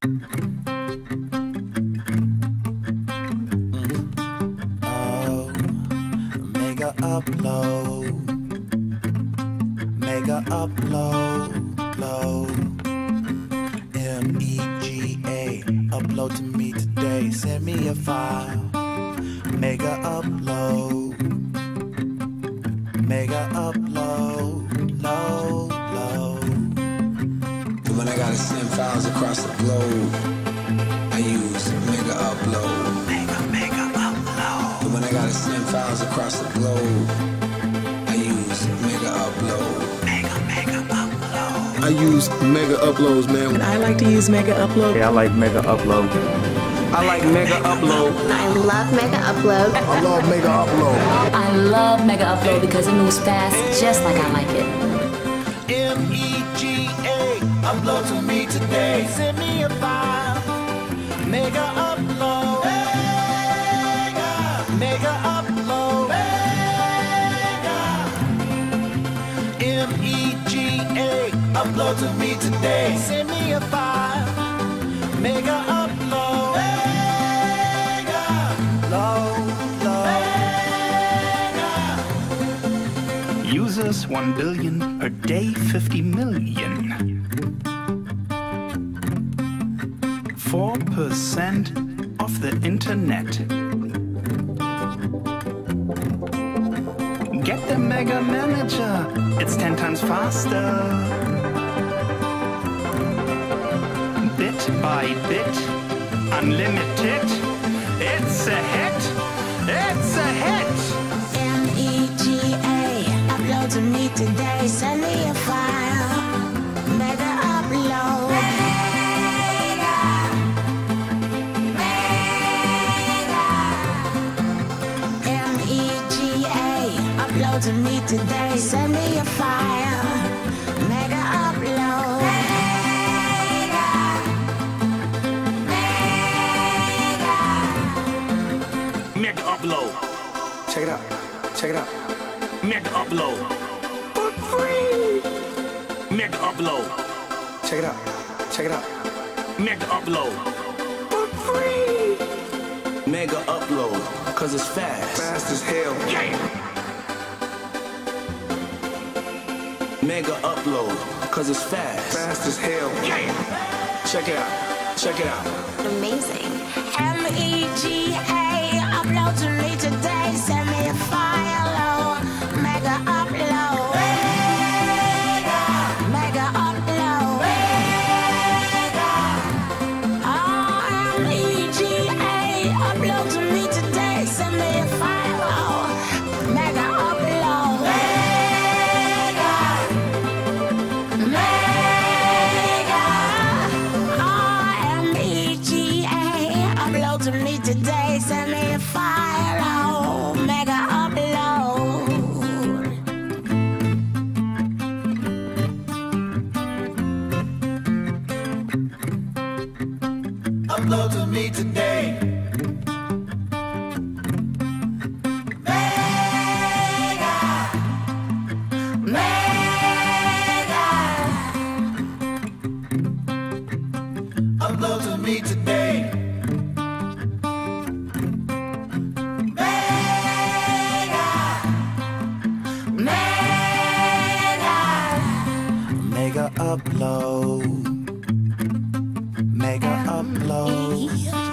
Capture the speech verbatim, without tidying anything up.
Oh, mega upload, mega upload, load. M E G A, upload to me today. Send me a file. Mega upload, mega upload, load, load. When I gotta send files across the globe, I use mega upload. Mega, mega upload. When I gotta send files across the globe, I use mega upload. Mega, mega upload. I use mega uploads, man. And I like to use Mega Upload. Yeah, I like Mega Upload. I like mega upload. I love Mega Upload. I love mega upload. I love Mega Upload because it moves fast, just like I like it. M E G A, upload to me today. Send me a file. Mega upload. Mega, mega upload. Mega. M E G A, upload to me today. Send me a file. Mega upload. Mega, load, load. Mega. Users one billion, a day fifty million. four percent of the internet. Get the Mega Manager, it's ten times faster. Bit by bit, unlimited. It's a hit, it's a hit. M E G A, upload to me today. Send me a file. Mega Upload. Mega. Mega. M E G A, upload to me today. Send me a file. Mega Upload. Mega. Mega. Mega Upload, Check it out. Check it out. Mega Upload. For free. Mega Upload, Check it out. Check it out. Mega Upload. For free. Mega upload, cause it's fast. Fast as hell. Yeah. Mega upload, cause it's fast. Fast as hell. Yeah. Check it out. Check it out. Amazing. M E G A, upload to me today. Send me a file. Oh, mega upload. Mega. Mega upload. Mega. Oh, M E G A, upload to me today. Send me a file. Oh, mega upload. Mega. Mega. Oh, M E G A, upload to me today. Send me a file. Oh, mega upload. Upload to me today. Mega, Mega. upload to me today. Mega upload, mega upload.